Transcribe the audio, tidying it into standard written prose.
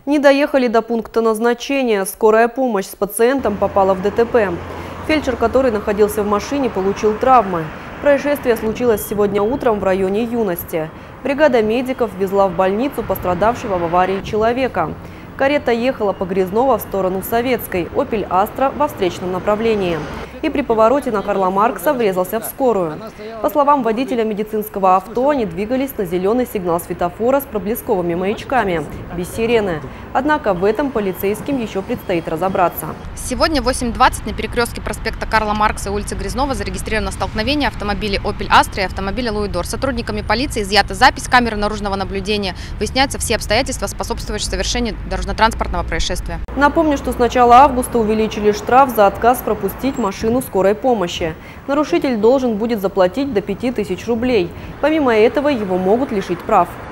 Не доехали до пункта назначения. Скорая помощь с пациентом попала в ДТП. Фельдшер, который находился в машине, получил травмы. Происшествие случилось сегодня утром в районе Юности. Бригада медиков везла в больницу пострадавшего в аварии человека. Карета ехала по Грязнова в сторону Советской, «Опель Астра» во встречном направлении. И при повороте на Карла Маркса врезался в скорую. По словам водителя медицинского авто, они двигались на зеленый сигнал светофора с проблесковыми маячками, без сирены. Однако в этом полицейским еще предстоит разобраться. Сегодня в 8:20 на перекрестке проспекта Карла Маркса и улицы Грязнова зарегистрировано столкновение автомобиля «Опель Астра» и автомобиля «Луидор». Сотрудниками полиции изъята запись камеры наружного наблюдения. Выясняются все обстоятельства, способствующие совершению дорожно-транспортного происшествия. Напомню, что с начала августа увеличили штраф за отказ пропустить машину скорой помощи. Нарушитель должен будет заплатить до 5000 рублей. Помимо этого, его могут лишить прав.